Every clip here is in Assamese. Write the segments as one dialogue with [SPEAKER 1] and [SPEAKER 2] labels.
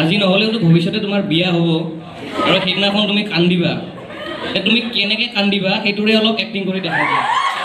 [SPEAKER 1] আজি নহ'লেওতো ভৱিষ্যতে তোমাৰ বিয়া হ'ব আৰু সেইদিনাখন তুমি কান্দিবা তুমি কেনেকৈ কান্দিবা সেইটোৰে অলপ এক্টিং কৰি দেখাই দিয়া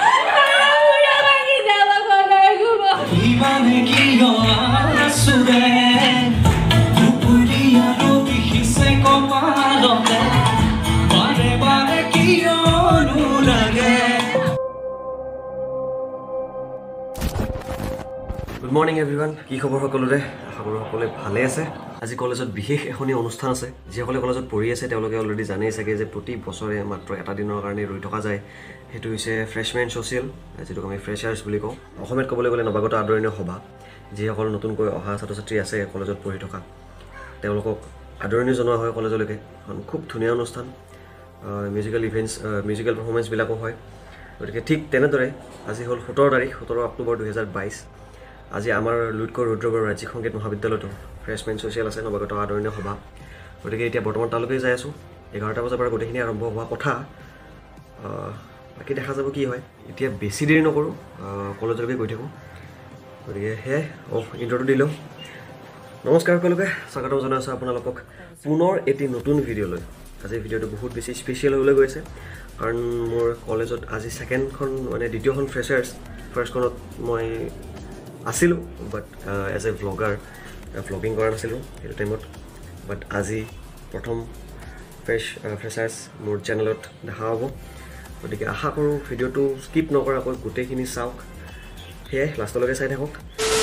[SPEAKER 2] Good morning everyone. কি খবৰ সকলোৰে? আশা কৰোঁ সকলোৱে ভালে আছে। আজি কলেজত বিশেষ এখনি অনুষ্ঠান আছে। যিসকলে কলেজত পঢ়ি আছে তেওঁলোকে অলৰেডি জানেই চাগে যে প্ৰতি বছৰে মাত্ৰ এটা দিনৰ কাৰণে ৰৈ থকা যায়। সেইটো হৈছে ফ্ৰেছমেন ছ'চিয়েল, যিটো আমি ফ্ৰেছাৰ্ছ বুলি কওঁ। অসমীয়াত ক'বলৈ গ'লে নৱাগত আদৰণীয় সভা। যিসকল নতুনকৈ অহা ছাত্ৰ ছাত্ৰী আছে কলেজত পঢ়ি থকা তেওঁলোকক আদৰণি জনোৱা হয় কলেজলৈকে। খুব ধুনীয়া অনুষ্ঠান। মিউজিকেল ইভেণ্টছ, মিউজিকেল পাৰফৰ্মেঞ্চবিলাকো হয়। গতিকে ঠিক তেনেদৰে আজি হ'ল 17 অক্টোবৰ 2022। আজি আমাৰ লুইতকৰ ৰুদ্ৰগড় ৰাজ্যিক সংগীত মহাবিদ্যালয়তো ফ্ৰেছমেন ছ'চিয়েল আছে, নৱাগত আদৰণীয় সভা। গতিকে এতিয়া বৰ্তমান তালৈকে যাই আছোঁ। 11টা বজাৰ পৰা গোটেইখিনি আৰম্ভ হোৱা কথা। বাকী দেখা যাব কি হয়। এতিয়া বেছি দেৰি নকৰোঁ, কলেজলৈকে গৈ থাকোঁ। গতিকে সেয়াই ইণ্ট্ৰটো দিলোঁ। নমস্কাৰ সকলোকে, স্বাগতম জনাই আছোঁ আপোনালোকক পুনৰ এটি নতুন ভিডিঅ'লৈ। আজি ভিডিঅ'টো বহুত বেছি স্পেচিয়েল হ'বলৈ গৈছে, কাৰণ মোৰ কলেজত আজি দ্বিতীয়খন ফ্ৰেছাৰ্ছ। ফাৰ্ষ্টখনত মই আছিলোঁ, বাট এজ এ ভ্লগিং কৰা নাছিলোঁ সেইটো টাইমত। বাট আজি প্ৰথম ফ্ৰেছাৰ্ছ মোৰ চেনেলত দেখা হ'ব। গতিকে আশা কৰোঁ ভিডিঅ'টো স্কিপ নকৰাকৈ গোটেইখিনি চাওক। সেয়াই লাষ্টলৈকে চাই থাকক।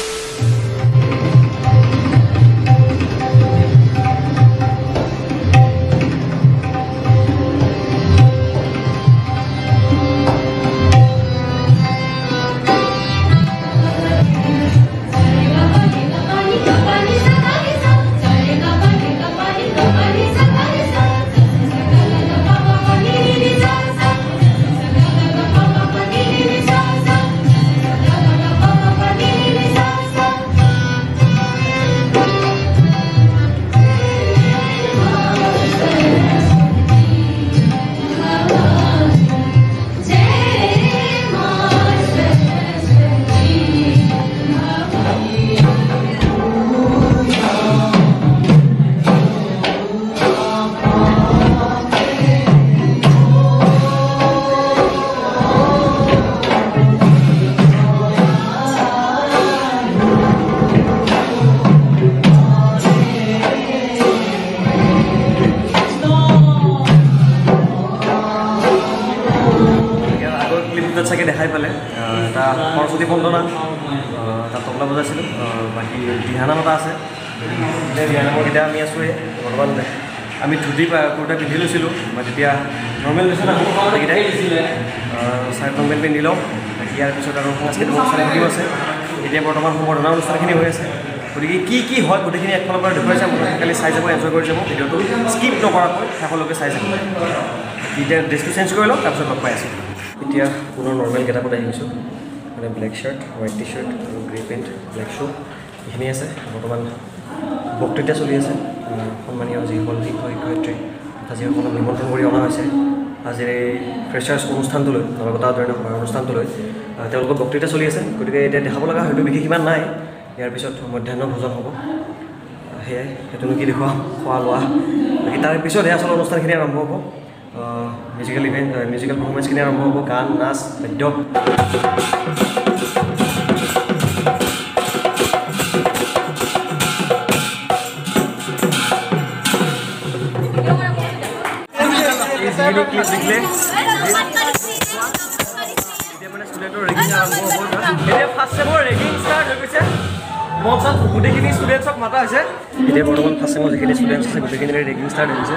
[SPEAKER 2] চাগে দেখাই পালে এটা সৰস্বতী বন্দনা, তাত তবলা বজাইছিলোঁ। বাকী দিহানাম এটা আছে। দিহানামৰকেইটা আমি আছোঁ বৰ্তমান। আমি ধুতি কুৰ্তা পিন্ধি লৈছিলোঁ, বা তেতিয়া নৰ্মেল লৈছিলোঁ গোটেইকেইটাই চাৰ্ট লং পেণ্ট পিন্ধি লওঁ। ইয়াৰ পিছত আৰু সাংস্কৃতিক অনুষ্ঠানখিনিও আছে। এতিয়া বৰ্তমান সম্বৰ্ধনা অনুষ্ঠানখিনি হৈ আছে। গতিকে কি হয় গোটেইখিনি একফালৰ পৰা দেখুৱাইছে। আপোনালোকে খালি চাই যাব, এনজয় কৰি যাব। ভিডিঅ'টো স্কিপ নকৰাকৈ শেষলৈকে চাই যাব। এতিয়া ড্ৰেছটো চেঞ্জ কৰি লওঁ, তাৰপিছত লগ পাই আছোঁ। এতিয়া পুনৰ নৰ্মেল গেটাপত আহি গৈছোঁ। Black shirt, white T shirt আৰু গ্ৰে পেণ্ট, ব্লেক শ্বু এইখিনি আছে। বৰ্তমান বক্তৃতা চলি আছে। সন্মানীয় যিসকল শিক্ষক শিক্ষয়িত্ৰী তথা যিসকলক নিমন্ত্ৰণ কৰি অনা হৈছে আজিৰ এই ফ্ৰেছাৰ্ছ অনুষ্ঠানটোলৈ, নৱাগত আদৰণীয় সভাৰ অনুষ্ঠানটোলৈ, তেওঁলোকৰ বক্তৃতা চলি আছে। গতিকে এতিয়া দেখাব লগা হয়তো বিশেষ ইমান নাই। ইয়াৰ পিছত মধ্যাহ্ন ভোজন হ'ব। সেয়াই, সেইটোনো কি দেখুৱাম, খোৱা লোৱা। বাকী তাৰ পিছতহে আচল অনুষ্ঠানখিনি আৰম্ভ হ'ব। মিউজিকেল ইভেণ্ট, মিউজিকেল পাৰফৰ্মেঞ্চখিনি আৰম্ভ হ'ব। গান, নাচ, বাদ্য। মঞ্চত গোটেইখিনি ষ্টুডেণ্টছক মাতা হৈছে। এতিয়া বৰ্তমান ফাৰ্ষ্ট ছেমৰ যিখিনি ষ্টুডেণ্টছ আছে গোটেইখিনিৰে ৰেগিং ষ্টাৰ্ট হৈছে।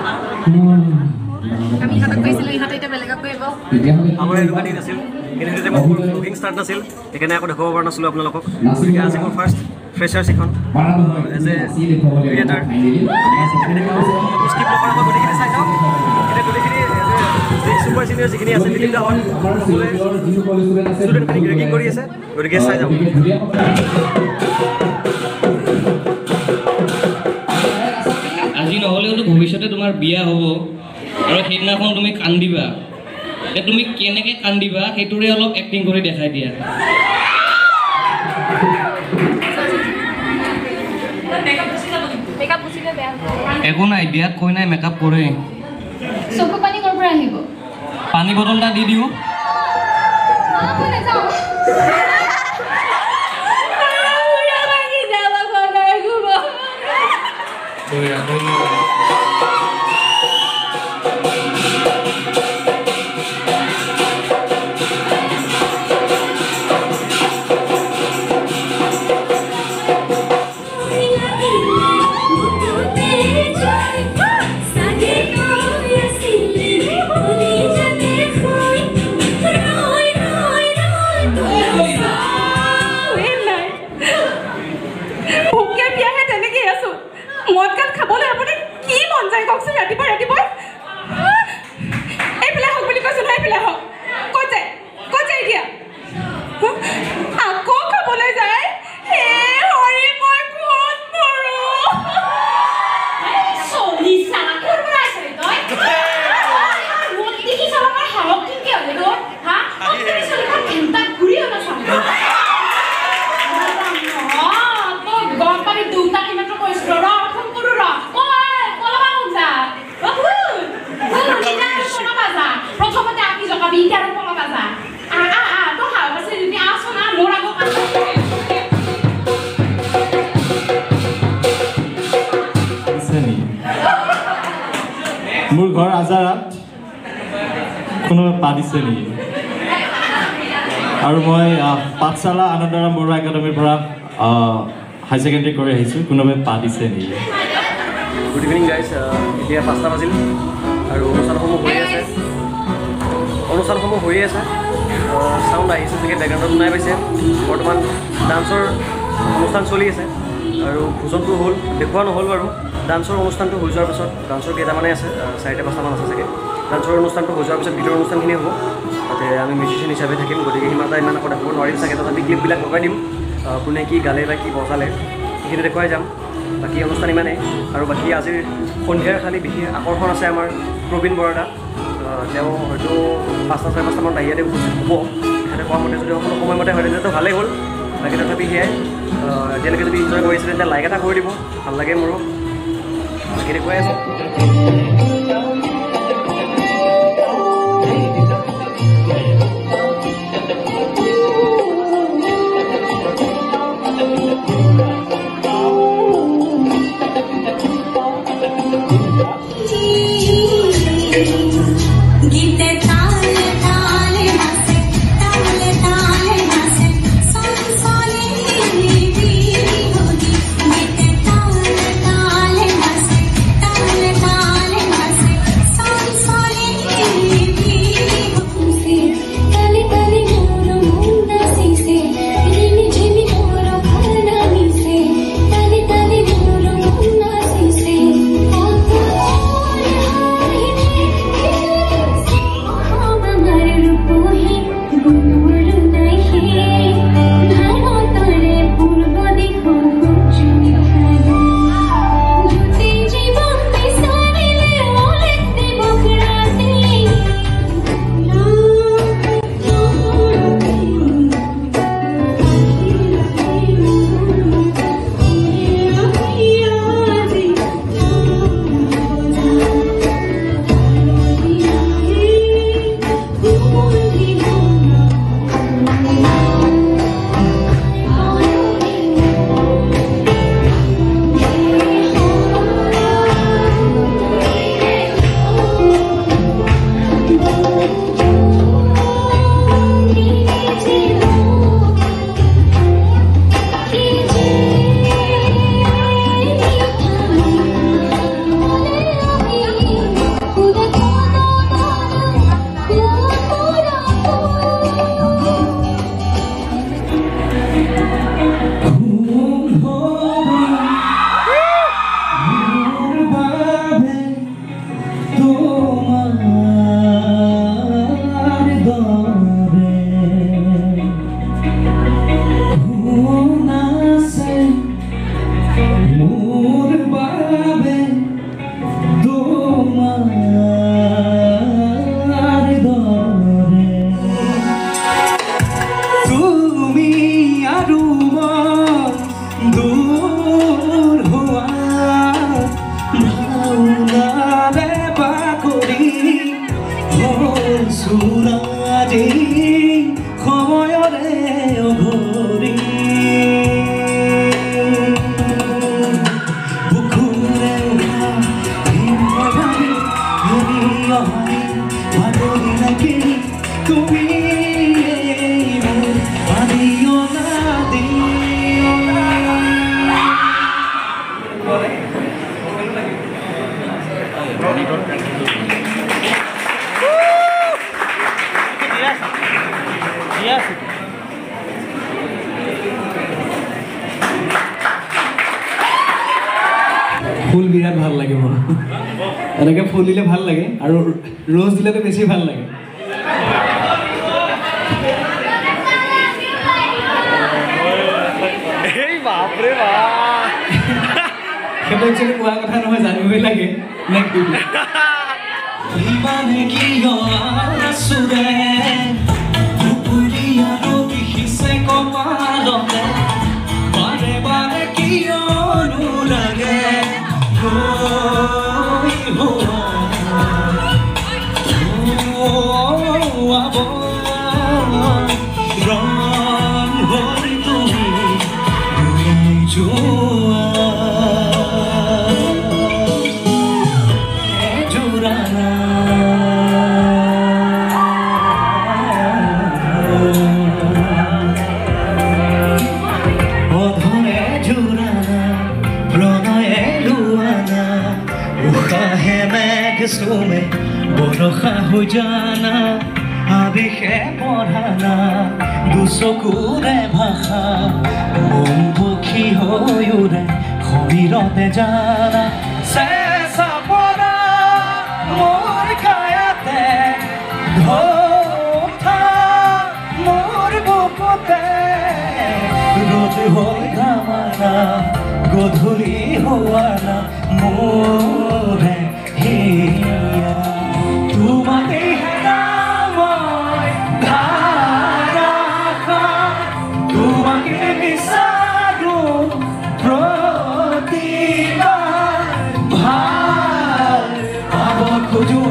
[SPEAKER 2] আমাৰ এনেকুৱা দিন আছিল, কিন্তু সেইটো টাইমত মোৰ ব্লগিং ষ্টাৰ্ট নাছিল, সেইকাৰণে আকৌ দেখুৱাব পৰা নাছিলোঁ আপোনালোকক। গতিকে আজি মোৰ ফাৰ্ষ্ট ফ্ৰেছাৰ্ছ এখন এজ এ ক্ৰিয়েটাৰ। স্কিপ নকৰাকৈ গোটেইখিনি চাই যাওক। এতিয়া গোটেইখিনি ছুপাৰ চিনিয়ৰ যিখিনি আছে দিলীপদাহঁত সকলোৱে ষ্টুডেণ্টখিনিক ৰেগিং কৰি আছে। গতিকে চাই যাওক।
[SPEAKER 1] আজি নহ'লেওতো ভৱিষ্যতে তোমাৰ বিয়া হ'ব আৰু সেইদিনাখন তুমি কান্দিবা তুমি কেনেকৈ কান্দিবা সেইটোৰে অলপ এক্টিং কৰি দেখাই দিয়া মেকআপ একো নাই বিয়াত কৈ নাই মেকআপ কৰে
[SPEAKER 3] চকু পানী ক'ৰ পৰা আহিব
[SPEAKER 1] পানী বটল এটা দি দিওঁ
[SPEAKER 3] মই নাযাওঁ
[SPEAKER 4] মোৰ ঘৰ আজাৰাত কোনোবাই পাতিছে নেকি আৰু মই পাঠশালা আনন্দৰাম বৰুৱা একাডেমীৰ পৰা হাই ছেকেণ্ডেৰী কৰি আহিছোঁ কোনোবাই পাতিছে নেকি
[SPEAKER 2] গুড ইভিনিং গাইজ এতিয়া 5টা বাজিল আৰু অনুষ্ঠানসমূহ হৈয়ে আছে চাউণ্ড আহিছে চাগে বেকগ্ৰাউণ্ডত শুনাই পাইছে বৰ্তমান ডান্সৰ অনুষ্ঠান চলি আছে আৰু ভোজনটো হ'ল দেখুওৱা নহ'ল বাৰু ডান্সৰ অনুষ্ঠানটো হৈ যোৱাৰ পিছত ডান্সৰ কেইটামানে আছে 4-5টামান আছে চাগে ডান্সৰ অনুষ্ঠানটো হৈ যোৱাৰ পিছত ভিডিঅ'ৰ অনুষ্ঠানখিনি হ'ব তাতে আমি মিউজিচিয়ান হিচাপে থাকিম গতিকে ইমান আকৌ দেখাব নোৱাৰিম চাগে তথাপি ক্লিপবিলাক লগাই দিম কোনে কি গালে বা কি বজালে সেইখিনি দেখুৱাই যাম বাকী অনুষ্ঠান ইমানেই আৰু বাকী আজিৰ সন্ধিয়াৰ খালি বিশেষ আকৰ্ষণ আছে আমাৰ প্ৰবীণ বৰদা তেওঁ হয়তো 5-5টামান ইয়াতে উপস্থিত হ'ব সিহঁতে কোৱা মতে যদি সকলো সময়মতে হয় তেতিয়াতো ভালেই হ'ল বাকী তথাপি সেয়াই এতিয়ালৈকে যদি এনজয় কৰিছে তেতিয়া লাইক এটা কৰি দিব ভাল লাগে মোৰো বাকী দেখুৱাই আছোঁ
[SPEAKER 5] তুমি ফুল বিৰাট ভাল লাগে মোৰ এনেকৈ ফুল দিলে ভাল লাগে আৰু ৰ'জ দিলেতো বেছি ভাল লাগে সেইটো একচুৱেলি কোৱা কথা নহয় জানিবই লাগে ইমানে কিয় আছোৰে দুপৰীয়া ৰবি সিঁচে কপালতে বাৰে বাৰে কিয়নো লাগে में बरखा हो जाना आवेशे पढ़ाना दुचकुरे भाषा मन पक्षी होयुरे खबिरते जाना शेषा पड़ा मोर कायाते धोथा मोर बुकुते रोज होय गामाना गधुली होवाना मोरे তোমাকে হেরাময় ধারা তোমাকে বিচাৰো প্ৰতিবাৰ ভাল পাব খোজো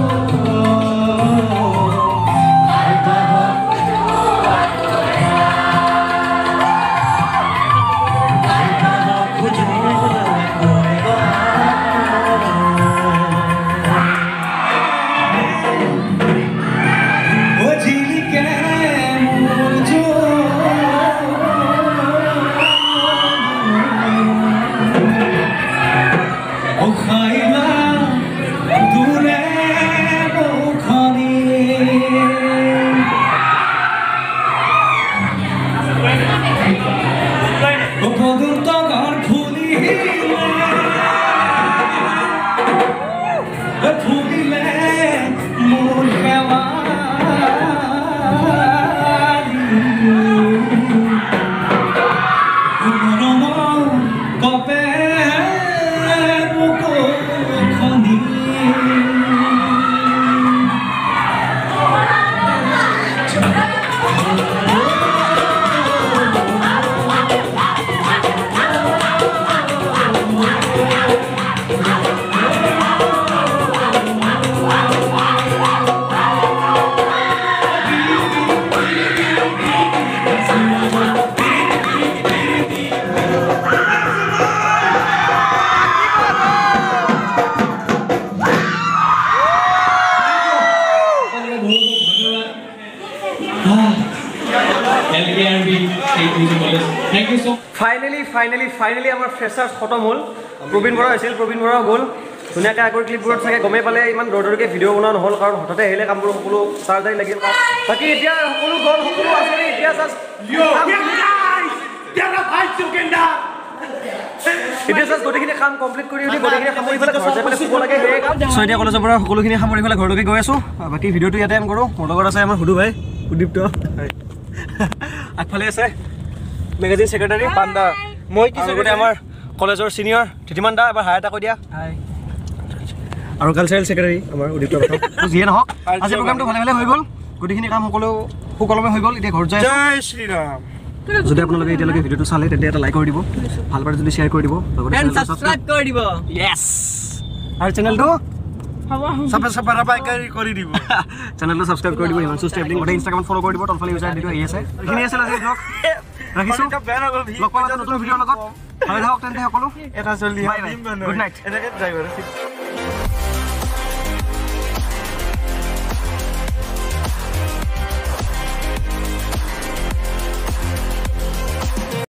[SPEAKER 2] ফাইনেলি আমাৰ ফ্ৰেছাৰ্ছ খতম হ'ল প্ৰবীণ বৰা আছিল প্ৰবীণ বৰা গ'ল ধুনীয়াকৈ আগৰ ক্লিপবোৰত চাগে গমেই পালে ইমান দৰদৰকৈ ভিডিঅ' বনোৱা নহ'ল কাৰণ হঠাতে আহিলে কামবোৰ সকলো চাৰ্জাৰী লাগিল বাকী এতিয়া সকলো গ'ল সকলো আছে এতিয়া জাষ্ট গোটেইখিনি কাম কমপ্লিট কৰি উঠি গোটেইখিনি সামৰি পেলাই ঘৰ যাই পেলাই শুব লাগে সেয়ে কাম চ' এতিয়া কলেজৰ পৰা সকলোখিনি সামৰি পেলাই ঘৰলৈকে গৈ আছোঁ বাকী ভিডিঅ'টো ইয়াতে এণ্ড কৰোঁ মোৰ লগত আছে আমাৰ সুধু ভাই সুদীপ্ত আগফালে আছে মেগাজিন ছেক্ৰেটাৰী পাণ্ডা মই কি লগতে আমাৰ কলেজৰ চিনিয়ৰ থিতিমান দা এবাৰ হাই এটা কৈ দিয়া আৰু কালচাৰেল ছেক্ৰেটাৰী আমাৰ উদীপ্ত কথা যিয়ে নহওক আজি প্ৰগ্ৰামটো ভালে ভালে হৈ গ'ল গোটেইখিনি কাম সকলো সুকলমে হৈ গ'ল এতিয়া ঘৰ যায় জয় শ্ৰীৰাম যদি আপোনালোকে এতিয়ালৈকে ভিডিঅ'টো চালে তেন্তে এটা লাইক কৰি দিব ভাল পালে যদি শ্বেয়াৰ কৰি দিব লগতে ছাবস্ক্ৰাইব কৰি দিব য়েছ আৰু চেনেলটো চেনেলটো ছাবস্ক্ৰাইব কৰি দিব হিমাংশু ষ্টেবলিং গোটেই ইনষ্টাগ্ৰামত ফ'ল' কৰি দিব তলফালে ইউজাৰ আইডিটো আহি আছে এইখিনি আছিল আজি ব্লগ ৰাখিছোঁ লগ পাম নতুন ভিডিঅ'ৰ লগত ভালে থাকক তেন্তে সকলো এটা জলদি গুড নাইট